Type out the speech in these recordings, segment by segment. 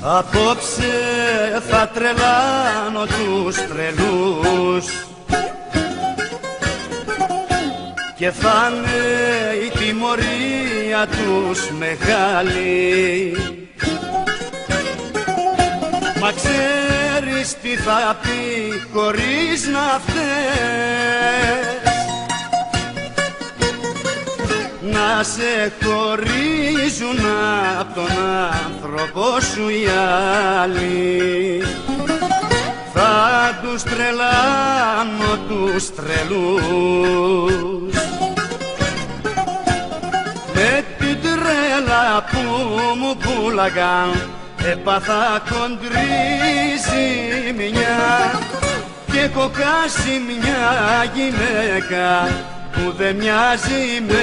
Απόψε θα τρελάνω τους τρελούς και θα είναι η τιμωρία τους μεγάλη. Μα ξέρεις τι θα πει χωρίς να φταίς, να σε χωρίζουν απ' τον άνθρωπο σου οι άλλοι. Θα τους τρελάνω τους τρελούς με την τρέλα που μου πουλαγαν. Έπαθα χοντρή ζημιά και έχω χάσει μια γυναίκα που δεν μοιάζει με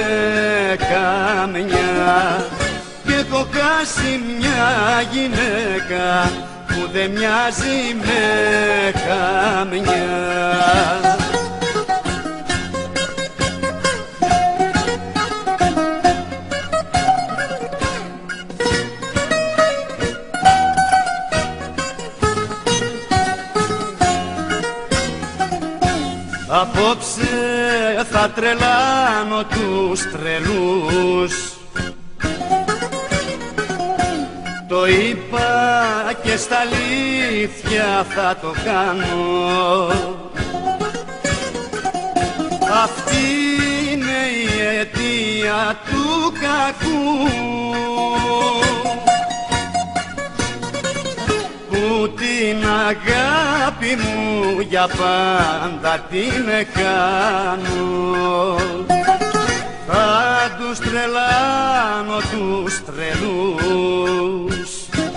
καμιά. Και έχω χάσει μια γυναίκα που δεν μοιάζει με καμιά. Απόψε θα τρελάνω τους τρελούς, το είπα και στα αλήθεια θα το κάνω. Αυτή είναι η αιτία του κακού, που την αγάπη μου για πάντα την κάνω. Θα τους τρελάνω τους τρελούς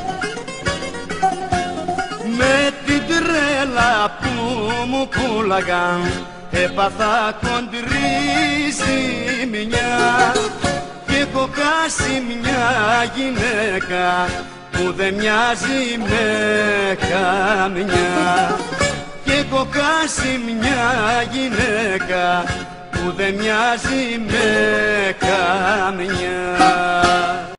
με την τρέλα που μου πουλαγαν. Έπαθα χοντρή ζημιά και έχω χάσει μια γυναίκα που δεν μοιάζει με καμιά. Και έχω χάσει μια γυναίκα που δεν μοιάζει με καμιά.